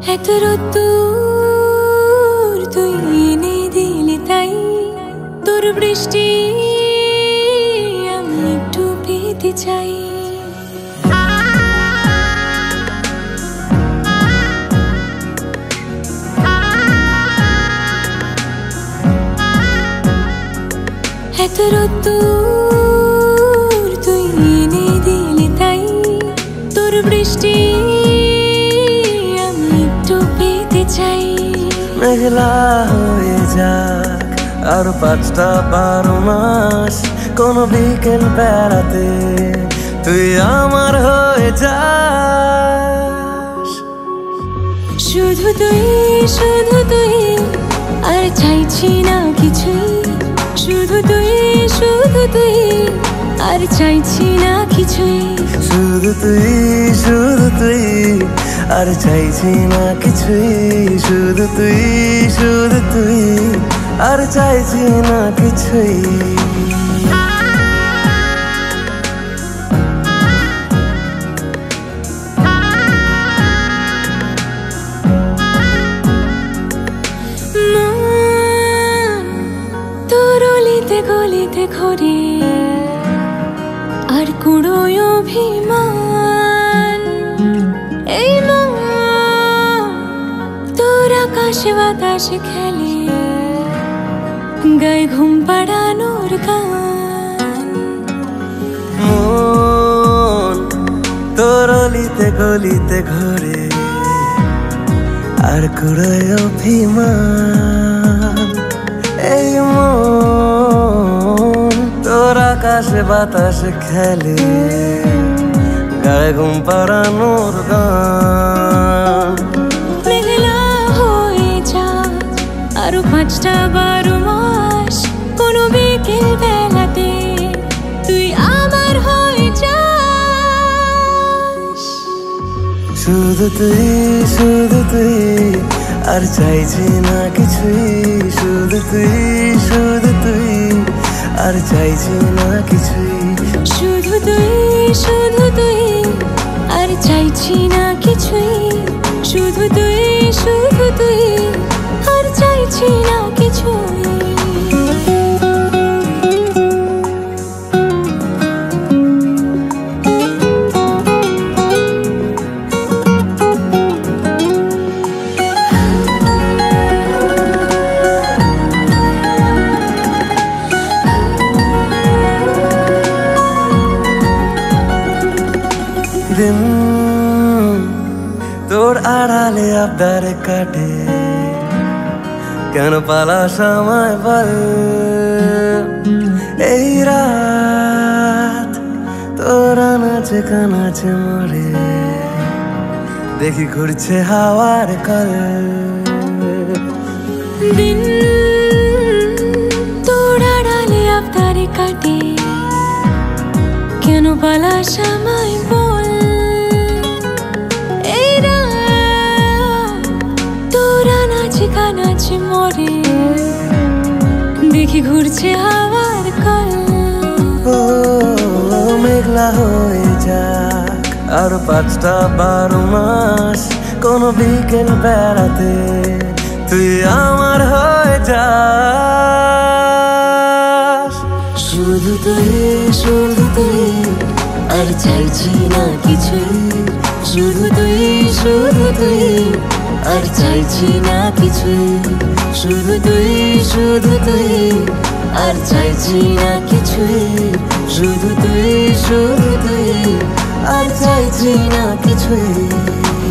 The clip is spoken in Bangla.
এত রোদ্দুর তুই এনে দিলি তাই তোর বৃষ্টি আমি একটু পেতে চাই। এত রোদ্দুর তুই এনে দিলি তাই তোর বৃষ্টি আমি একটু পেতে চাই। মেঘলা হয়ে যাক আর ৫টা ১২ মাস, কোন বিকেল বেড়াতে তুই আমার হয়ে যাস। শুধু তুই আর চাইছি না কিছুই, শুধু তুই আর চাইছি না কিছুই, শুধু তুই আর চাইছি না কিছুই, শুধু তুই আর চাইছি না কিছুই। গলিতে ঘরে আর কুড়োয় অভিমান, এই মন তোর আকাশে বাতাসে খেলে গায়ে ঘুম পাড়ানোর গান। মন তোর গলিতে ঘরে আর কুড়োয় অভিমান, এই মন তোর আকাশে বাতাসে খেলে গায়ে ঘুম পাড়ানোর গান। মেঘলা হয়ে যা আরো ৫টা ১২ মাস, কোনো বিকেল বেলাতে তুই আমার হয়ে যাস। শুধু তুই আর চাইছি না কিছুই, শুধু তুই আর চাইছি না কিছুই, শুধু তুই আর চাইছি না কিছুই, শুধু তুই আর চাইছি না কিছুই। দিন তোর আড়ালে আবদার কাটে, কেন পালাস আমায় বল। এই রাত তোর আনাচে কানাচে মরে, দেখি ঘুরছে হাওয়ার কল। দিন তোর আড়ালে আবদার কাটে, কেন পালাস আমায় বল। এই রাত তোর আনাচে কানাচে মরে, দেখি ঘুরছে হাওয়ার কল। ও মেঘলা হয়ে যাক আর ৫টা ১২ মাস, কোন বিকেল বেড়াতে তুই আমার হয়ে যাস। শুধু তুই আর চাইছি না কিছুই, শুধু তুই আর চাইছি না কিছুই, শুধু তুই আর চাইছি না কিছুই, শুধু তুই আর চাইছি না কিছুই।